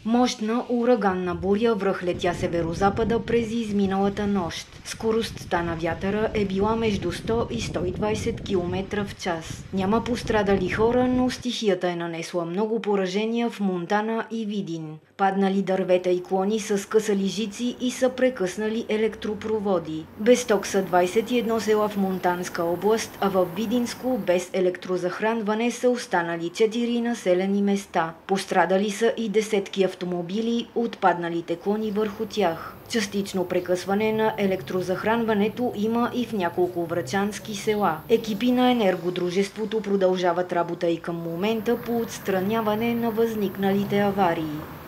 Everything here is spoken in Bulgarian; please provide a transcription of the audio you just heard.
Мощна ураганна буря връхлетя северозапада през изминалата нощ. Скоростта на вятъра е била между 100 и 120 км в час. Няма пострадали хора, но стихията е нанесла много поражения в Монтана и Видин. Паднали дървета и клони са скъсали жици и са прекъснали електропроводи. Без ток са 21 села в Монтанска област, а в Видинско без електрозахранване са останали 4 населени места. Пострадали са и десетки автомобили, отпадналите клони върху тях. Частично прекъсване на електрозахранването има и в няколко врачански села. Екипи на енергодружеството продължават работа и към момента по отстраняване на възникналите аварии.